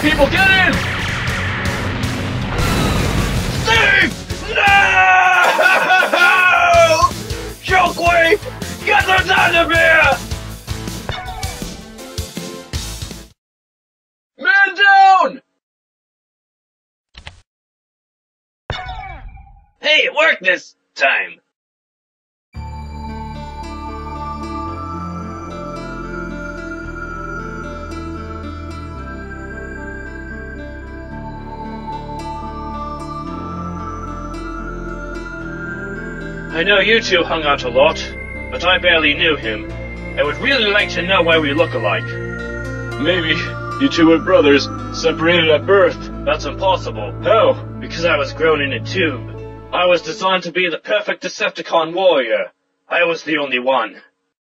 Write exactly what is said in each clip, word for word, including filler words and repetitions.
people, get in! Steve! No! Shockwave! Get us out of here! Man down! Hey, it worked this time. I know you two hung out a lot, but I barely knew him. I would really like to know why we look alike. Maybe you two were brothers, separated at birth. That's impossible. How? Because I was grown in a tube. I was designed to be the perfect Decepticon warrior. I was the only one.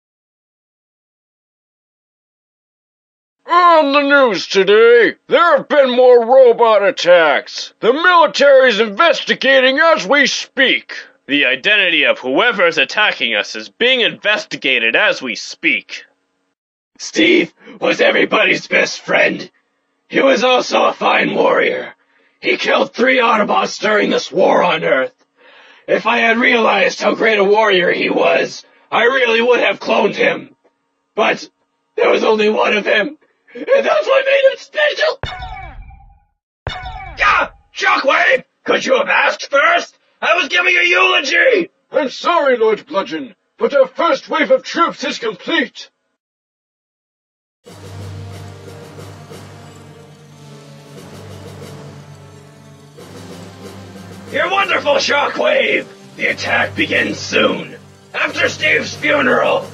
On the news today, there have been more robot attacks. The military's investigating as we speak. The identity of whoever is attacking us is being investigated as we speak. Steve was everybody's best friend. He was also a fine warrior. He killed three Autobots during this war on Earth. If I had realized how great a warrior he was, I really would have cloned him. But there was only one of him, and that's what made him special. Ah! Shockwave! Could you have asked first? I was giving a eulogy! I'm sorry, Lord Bludgeon, but our first wave of troops is complete. You're wonderful, Shockwave! The attack begins soon, after Steve's funeral.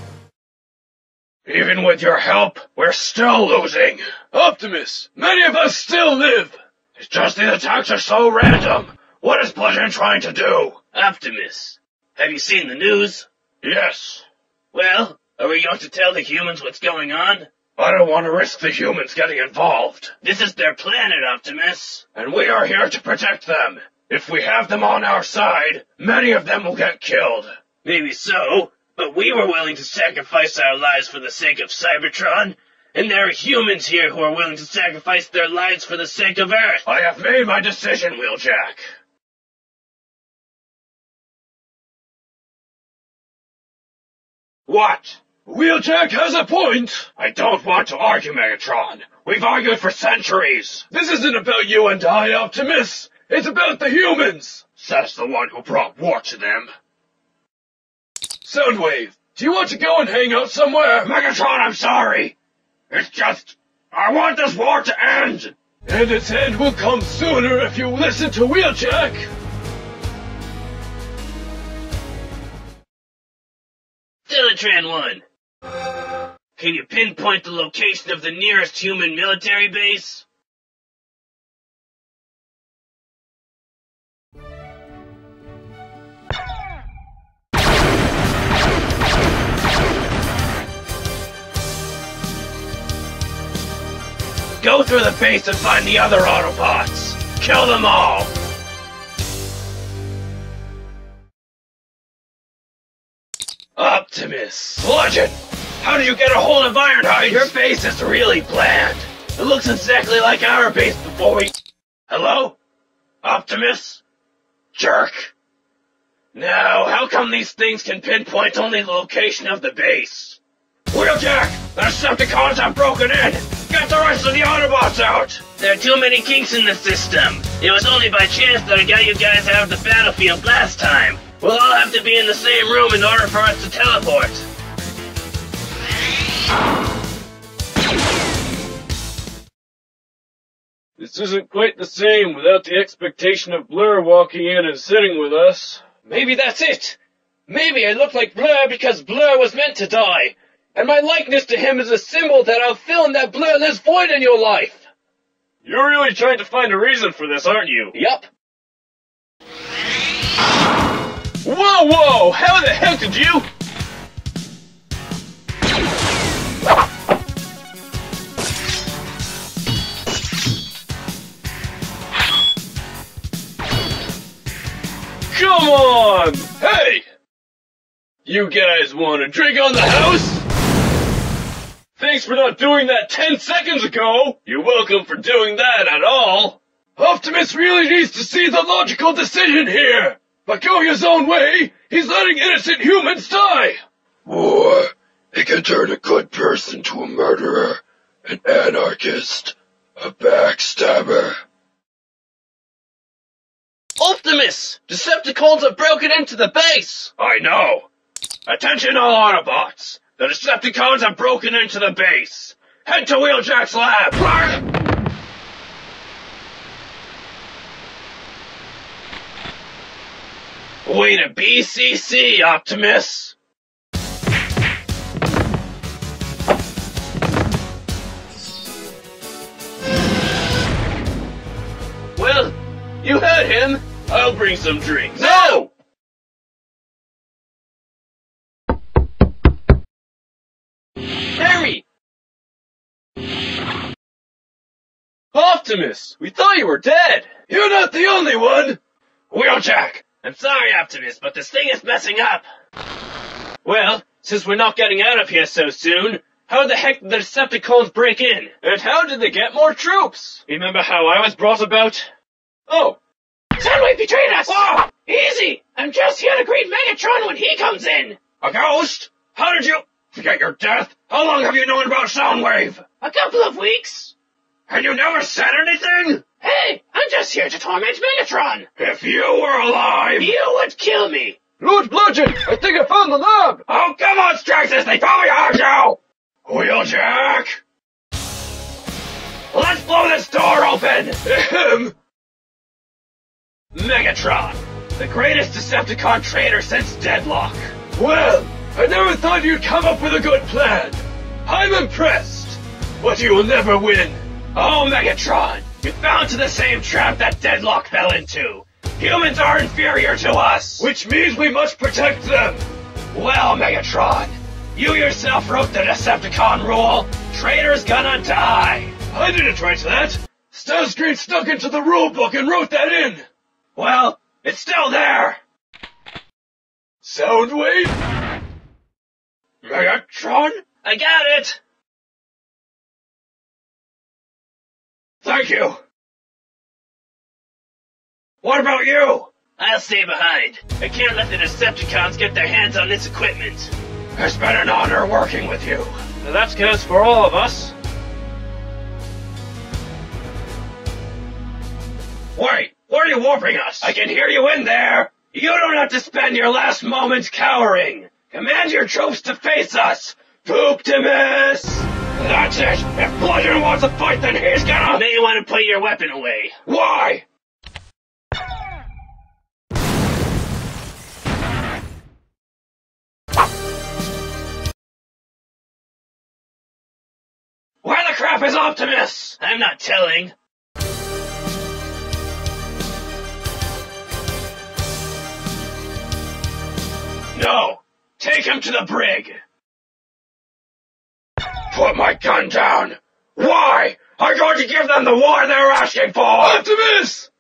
Even with your help, we're still losing. Optimus, many of us still live. It's just these attacks are so random. What is Bludgeon trying to do? Optimus, have you seen the news? Yes. Well, are we going to tell the humans what's going on? I don't want to risk the humans getting involved. This is their planet, Optimus. And we are here to protect them. If we have them on our side, many of them will get killed. Maybe so, but we were willing to sacrifice our lives for the sake of Cybertron. And there are humans here who are willing to sacrifice their lives for the sake of Earth. I have made my decision, Wheeljack. What? Wheeljack has a point. I don't want to argue, Megatron. We've argued for centuries. This isn't about you and I, Optimus. It's about the humans. Says the one who brought war to them. Soundwave, do you want to go and hang out somewhere? Megatron, I'm sorry. It's just, I want this war to end. And its end will come sooner if you listen to Wheeljack. Teletran one. Can you pinpoint the location of the nearest human military base? Go through the base and find the other Autobots. Kill them all. Optimus. Bludgeon! How do you get a hold of Ironhide? Your base is really bland. It looks exactly like our base before we... Hello? Optimus? Jerk. Now, how come these things can pinpoint only the location of the base? Wheeljack! The Decepticons have broken in! Get the rest of the Autobots out! There are too many kinks in the system. It was only by chance that I got you guys out of the battlefield last time. We'll all have to be in the same room in order for us to teleport. This isn't quite the same without the expectation of Blur walking in and sitting with us. Maybe that's it. Maybe I look like Blur because Blur was meant to die. And my likeness to him is a symbol that I'll fill in that blurless void in your life. You're really trying to find a reason for this, aren't you? Yup. Whoa, whoa! How the heck did you... Come on! Hey! You guys want a drink on the house? thanks for not doing that ten seconds ago! You're welcome for doing that at all! Optimus really needs to see the logical decision here! By going his own way, he's letting innocent humans die! War, it can turn a good person to a murderer, an anarchist, a backstabber. Optimus! Decepticons have broken into the base! I know! Attention all Autobots! The Decepticons have broken into the base! Head to Wheeljack's lab! Way to B C C, Optimus! Well, you heard him. I'll bring some drinks. No! Harry! Optimus! We thought you were dead! You're not the only one! Wheeljack! I'm sorry, Optimus, but this thing is messing up! Well, since we're not getting out of here so soon, how the heck did the Decepticons break in? And how did they get more troops? Remember how I was brought about? Oh. Soundwave betrayed us! Whoa! Easy! I'm just here to greet Megatron when he comes in! A ghost? How did you... forget your death? How long have you known about Soundwave? A couple of weeks. And you never said anything? Hey, I'm just here to torment Megatron! If you were alive... you would kill me! Lord Bludgeon, I think I found the lab! Oh, come on, Straxus, they probably are you! Wheeljack! Let's blow this door open! Ahem! Megatron, the greatest Decepticon traitor since Deadlock. Well, I never thought you'd come up with a good plan. I'm impressed, but you will never win. Oh, Megatron, you fell into the same trap that Deadlock fell into. Humans are inferior to us. Which means we must protect them. Well, Megatron, you yourself wrote the Decepticon rule. Traitor's gonna die. I didn't write that. Starscream stuck into the rulebook and wrote that in. Well, it's still there. Soundwave? Megatron? I got it. Thank you. What about you? I'll stay behind. I can't let the Decepticons get their hands on this equipment. It's been an honor working with you. Well, that goes for all of us. Wait, where are you warping us? I can hear you in there. You don't have to spend your last moments cowering. Command your troops to face us. Pooptimus! That's it. If Bludgeon wants to fight, then he's gonna... You may want to put your weapon away. Why? Where the crap is Optimus? I'm not telling. No! Take him to the brig! Put my gun down! Why? I'm going to give them the war they're asking for! Optimus!